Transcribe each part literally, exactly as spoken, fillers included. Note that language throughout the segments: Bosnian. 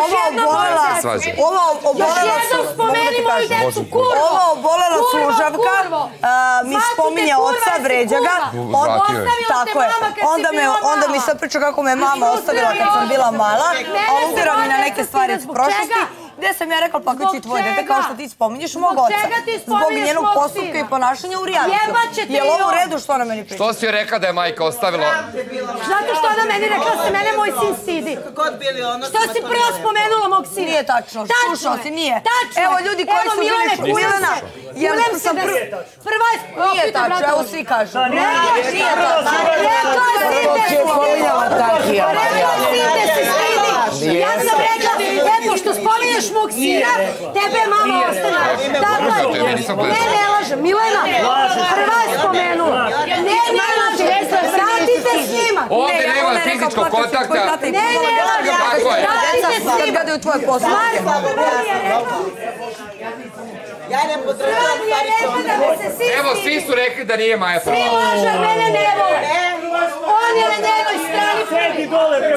ova obolela ova obolela služavka mi spominje oca, vređa ga. Tako je. Onda mi sad priča kako me mama ostavila kad sam bila mala, aludira mi na neke stvari iz prošlosti. Gde sam ja rekla, pa kad si tvoje dete, kao što ti spominješ, mog oca. Zbog njenog postupka i ponašanja u realitiju. Je li ovo u redu što ona meni priča? Što si joj rekla da je majka ostavila? Zato što ona meni rekla da se mene moj sin stidi. Što si prvo spomenula mog sina? Nije tačno, slušao si, nije. Tačno. Evo ljudi koji su bili čujena. Ulem se da prva je... Nije tačno, evo svi kažu. Nije tačno. Rekla si te stidi. Rekla si te se stidi. Ja sam rekla, eto što spominješ mog sina, tebe je mama ostavila. Tako je. Ne, ne lažem. Milena, prva je spomenula. Ne, ne lažem. Vratite s njima. Ovdje nema fizičkog kontakta. Ne, ne lažem. Vratite s njima. Kad gledaju tvoje postupke. Ja ne podržavam stvari. Evo, svi su rekli da nije Maja prava. Svi lažem, mene ne vole. On je na njenoj strani prvi.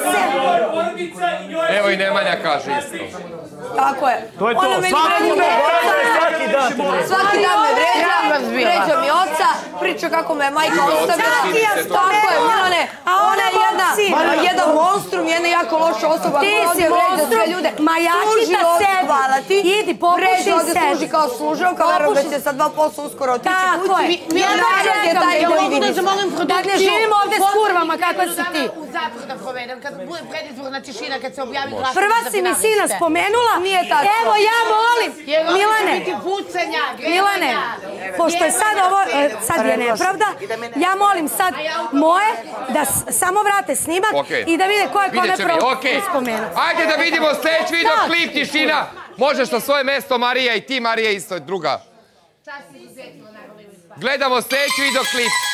Evo i Nemanja kaže isto. Tako je. To je to. Svaki dan. Svaki dan me vređa, vređa mi oca, priča kako me majka ostavila. Tako je, Milane. Ona je jedna, jedan monstrum, jedna jako loša osoba. Ti si monstrum, majačita sebi. Hvala ti. Idi, popuši vređa ovdje sebi. služi kao služavka, verujem da će sa dva posto uskoro otići kući. Tako je. Narod je taj koji vidi. Da ne živimo ovdje s kurvama, kakva si ti. U zatvoru da provedem, kad bude predizvorna tišina, kad se objavi glasno. Prva si mi sina spomenula. Nije tako. Evo ja molim. Milane. Milane, pošto je sad ovo, sad je nepravda, ja molim sad moje da samo vrate snimak i da vide ko je kome spomenuo. Ajde da vidimo sljedeći video klip tišina. Možeš na svoje mesto Marija i ti Marija isto druga. Gledamo sljedeći video klip.